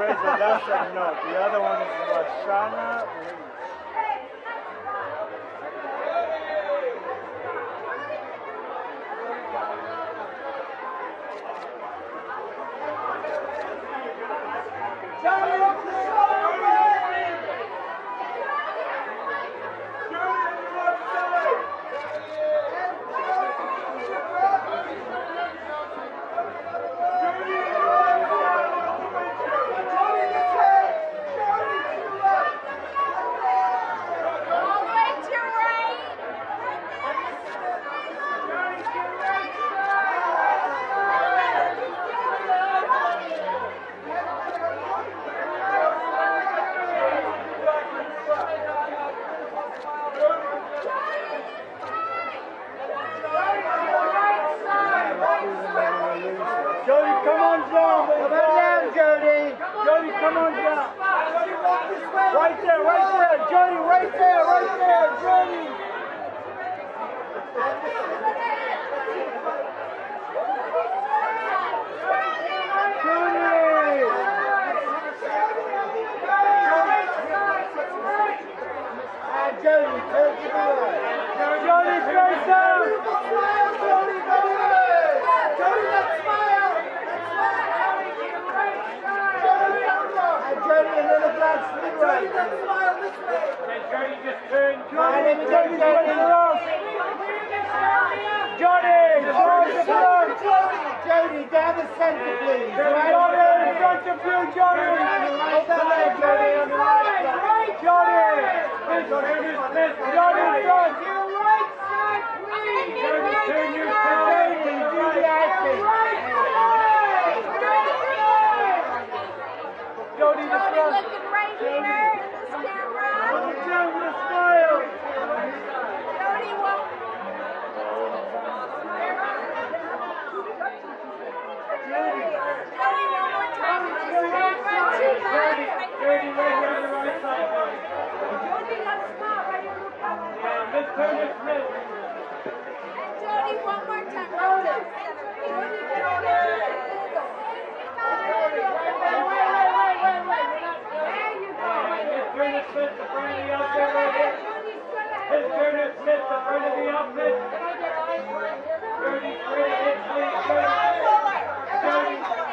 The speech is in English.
Reza, that's a no. The other one is Lashana. Jodie, come on down. Come on down, Jodie. Jodie, come on down. Right there, Jodie, right there, Jodie. Jodie, take it away. Jodie, face down. Jodie, go ahead. Jodie, let's smile. Jodie, a little black sleeve right. Jodie, let's smile this way. Okay, Jodie, just turn. My name is Jodie. Jodie, down the center, please. Jodie, in front of you, Jodie. On the right side, Jodie, on the right side. Jodie, Jodie, in front. Your right side, please. Jodie, turn your Jodie, do the acting. Jodie, the front. Looking right here, this camera. Hold down with a smile. Jodie, one more time with this camera. Jodie, right here on the right side. Jodie, let's smile right here. Miss Turner-Smith. And Jodie, one more time. Jodie, Miss Turner-Smith, the front of the outfit right here. Miss Turner-Smith, the front of the outfit. Jodie, straight ahead, please. Jodie.